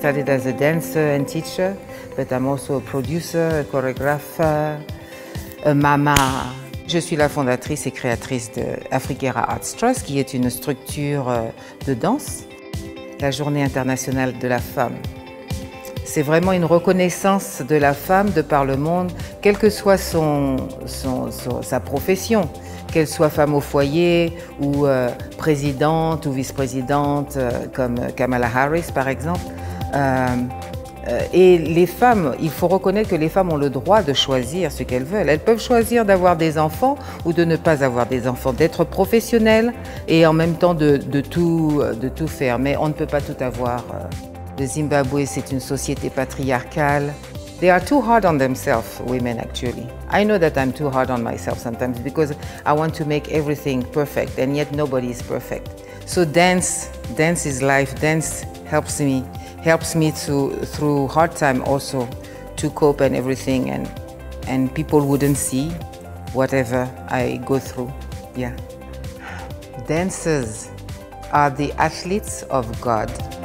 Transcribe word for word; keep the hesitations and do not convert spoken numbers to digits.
studied as a dancer and teacher, but I'm also a producer, a choreographer, a mama. Je suis la fondatrice et créatrice de Afriquera Arts Trust, qui est une structure de danse. La Journée internationale de la femme. C'est vraiment une reconnaissance de la femme de par le monde, quelle que soit son, son, son, sa profession, qu'elle soit femme au foyer ou euh, présidente ou vice-présidente, euh, comme Kamala Harris par exemple. Euh, euh, et les femmes, il faut reconnaître que les femmes ont le droit de choisir ce qu'elles veulent. Elles peuvent choisir d'avoir des enfants ou de ne pas avoir des enfants, d'être professionnelles et en même temps de, de, tout, de tout faire. Mais on ne peut pas tout avoir. Le Zimbabwe, c'est une société patriarcale. They are too hard on themselves, women actually. I know that I'm too hard on myself sometimes because I want to make everything perfect and yet nobody is perfect. So dance, dance is life. Dance helps me, helps me to, through hard time also to cope and everything and, and people wouldn't see whatever I go through, yeah. Dancers are the athletes of God.